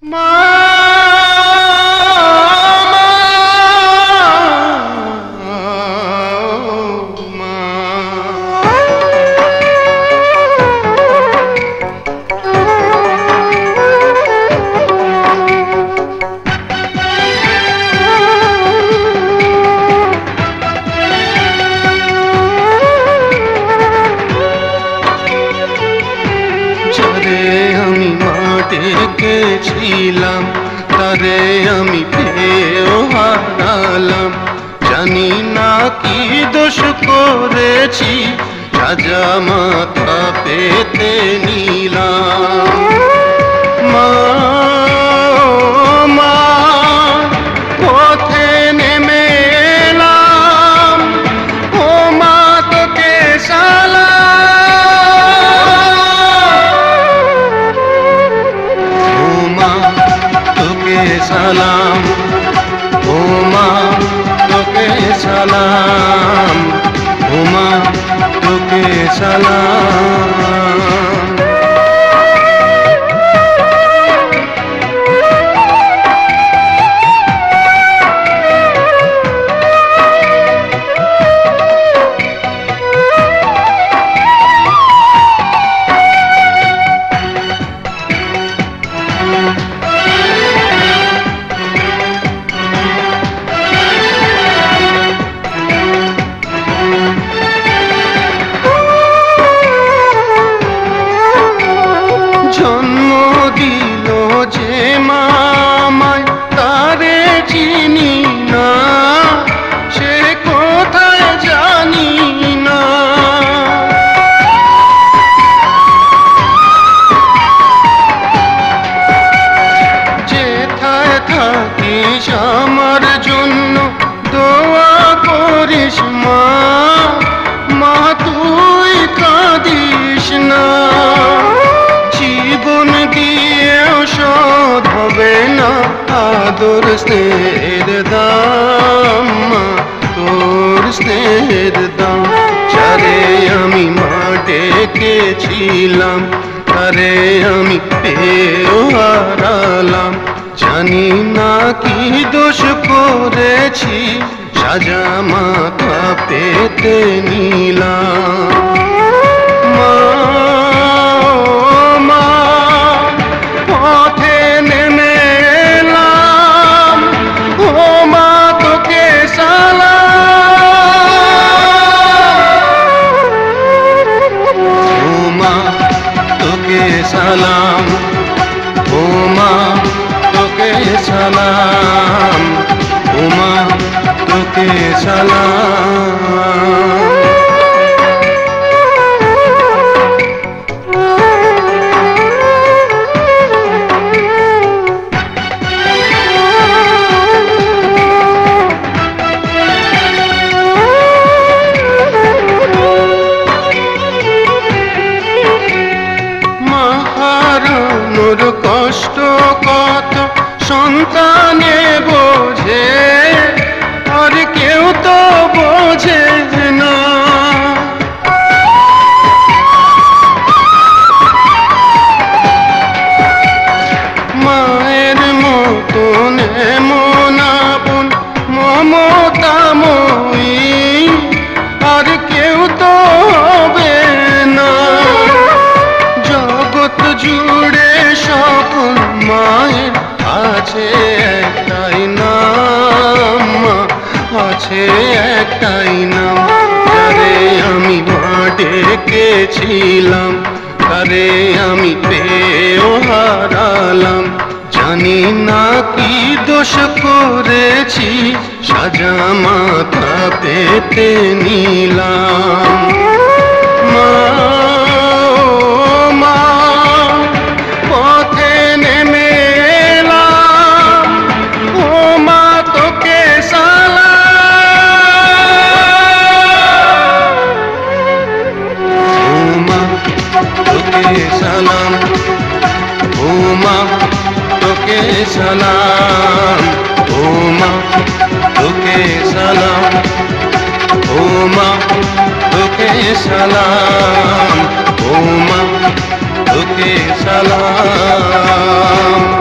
মা আমি মাঠে গেছিলাম, তারে আমি পেয়েও হারালাম। জানি না কি দোষ করেছি, সাজা মাথা পেতে নিলাম। মা মা পথে নেমে এলাম, ও মা তোকে সালাম, ও মা তোকে সালাম, ও মা তোকে সালাম। জন্ম দিল যে মামায়, তারে চিনি না, সে কোথায় জানি না। যেথায় থাকিস আমার জন্য দোয়া করিস মা, মা তুই কাঁদিস না। জীবন দিয়েও শোধ হবে না আদর স্নেহের দাম, মা তোর স্নেহের দাম। যারে আমি মাঠে গেছিলাম, তারে আমি পেয়েও হারালাম। জানি না কি দোষ করেছি, সাজা মাথা পেতে নিলাম। সালাম, ও মা তোকে সালাম, ও মা তোকে সালাম। হারানোর কষ্ট কত সন্তানে বোঝে, আর কেউ তো বোঝে না। মায়ের মতন এমন আপন মমতাময়ী আর কেউ তো হবে না। জগৎ জুড়ে সকল মায়ের আছে একটাই নাম, আছে একটাই নাম। তারে আমি মাঠে গেছিলাম, তারে আমি পেয়েও হারালাম। জানি না কি দোষ করেছি, সাজা মাথা পেতে নিলাম। মা সালাম, ও মা তোকে সালাম, ও মা তোকে সালাম, ও মা তোকে সালাম, ও মা তোকে সালাম।